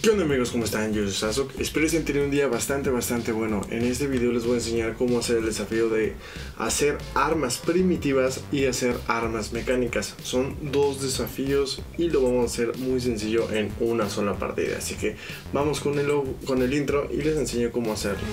¿Qué onda amigos? ¿Cómo están? Yo soy Sasuke. Espero que tengan un día bastante bueno. En este video les voy a enseñar cómo hacer el desafío de hacer armas primitivas y hacer armas mecánicas. Son dos desafíos y lo vamos a hacer muy sencillo en una sola partida. Así que vamos con el intro y les enseño cómo hacerlo.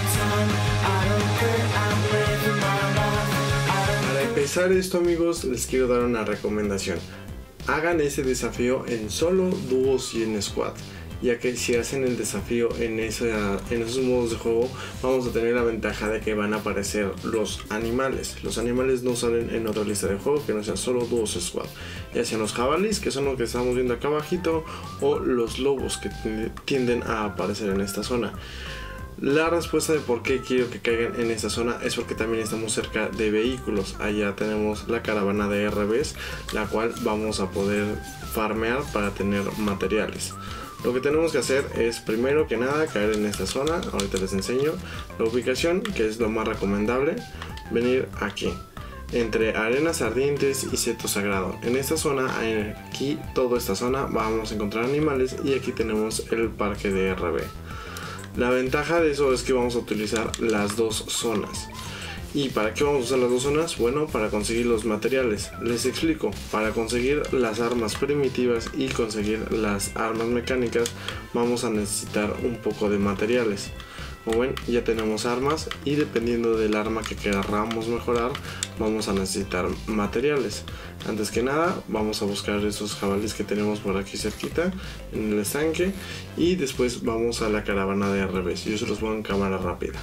Para empezar esto amigos, les quiero dar una recomendación. Hagan ese desafío en solo, dúos y en squad, ya que si hacen el desafío en esos modos de juego vamos a tener la ventaja de que van a aparecer los animales. Los animales no salen en otra lista de juego que no sea solo dúos o squad, ya sean los jabalíes, que son los que estamos viendo acá abajito, o los lobos que tienden a aparecer en esta zona. La respuesta de por qué quiero que caigan en esta zona es porque también estamos cerca de vehículos. Allá tenemos la caravana de RBs, la cual vamos a poder farmear para tener materiales. Lo que tenemos que hacer es primero que nada caer en esta zona. Ahorita les enseño la ubicación, que es lo más recomendable. Venir aquí entre arenas ardientes y seto sagrado. En esta zona, aquí toda esta zona vamos a encontrar animales, y aquí tenemos el parque de RB. La ventaja de eso es que vamos a utilizar las dos zonas. ¿Y para qué vamos a usar las dos zonas? Bueno, para conseguir los materiales. Les explico. Para conseguir las armas primitivas y conseguir las armas mecánicas vamos a necesitar un poco de materiales. Como ven, ya tenemos armas, y dependiendo del arma que queramos mejorar vamos a necesitar materiales. Antes que nada vamos a buscar esos jabalíes que tenemos por aquí cerquita en el estanque, y después vamos a la caravana de RBs. Yo se los pongo en cámara rápida.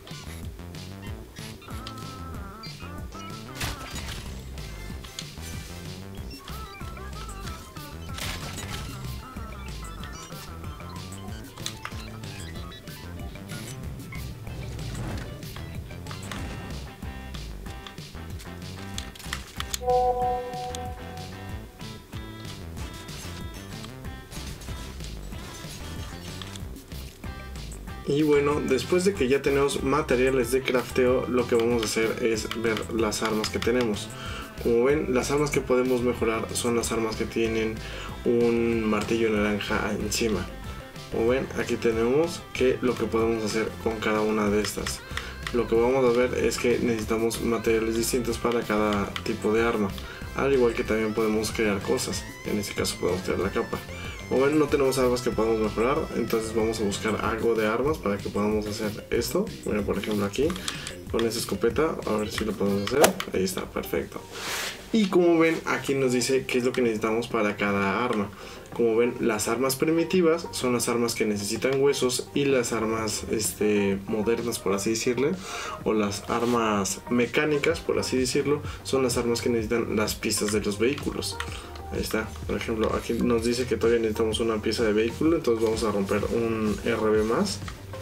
Y bueno, después de que ya tenemos materiales de crafteo, lo que vamos a hacer es ver las armas que tenemos. Como ven, las armas que podemos mejorar son las armas que tienen un martillo naranja encima. Como ven, aquí tenemos lo que podemos hacer con cada una de estas. Lo que vamos a ver es que necesitamos materiales distintos para cada tipo de arma, al igual que también podemos crear cosas. En este caso podemos crear la capa. Como ven, no tenemos armas que podamos mejorar, entonces vamos a buscar algo de armas para que podamos hacer esto. Bueno, por ejemplo aquí, con esta escopeta, a ver si lo podemos hacer. Ahí está, perfecto. Y como ven, aquí nos dice qué es lo que necesitamos para cada arma. Como ven, las armas primitivas son las armas que necesitan huesos, y las armas modernas, por así decirlo, o las armas mecánicas, por así decirlo, son las armas que necesitan las piezas de los vehículos. Ahí está, por ejemplo, aquí nos dice que todavía necesitamos una pieza de vehículo, entonces vamos a romper un RB más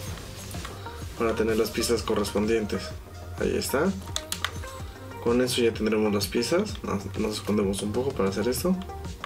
para tener las piezas correspondientes. Ahí está. Con eso ya tendremos las piezas. Nos escondemos un poco para hacer esto.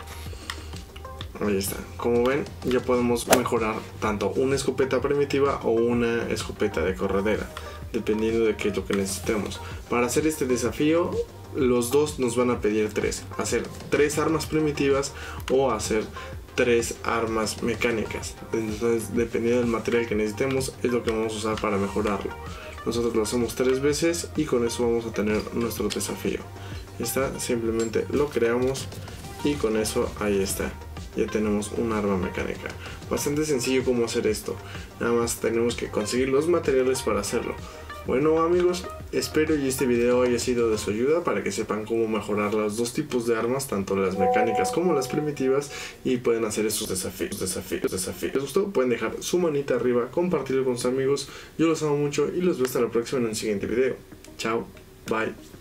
Ahí está. Como ven, ya podemos mejorar tanto una escopeta primitiva o una escopeta de corredera, dependiendo de qué es lo que necesitemos. Para hacer este desafío, los dos nos van a pedir hacer 3 armas primitivas o hacer 3 armas mecánicas. Entonces, dependiendo del material que necesitemos, es lo que vamos a usar para mejorarlo. Nosotros lo hacemos 3 veces y con eso vamos a tener nuestro desafío. Simplemente lo creamos y con eso ahí está. Ya tenemos un arma mecánica. Bastante sencillo cómo hacer esto. Nada más tenemos que conseguir los materiales para hacerlo. Bueno amigos, espero y este video haya sido de su ayuda para que sepan cómo mejorar los dos tipos de armas, tanto las mecánicas como las primitivas, y pueden hacer esos desafíos. ¿Les gustó? Pueden dejar su manita arriba, compartirlo con sus amigos. Yo los amo mucho y los veo hasta la próxima en un siguiente video. Chao, bye.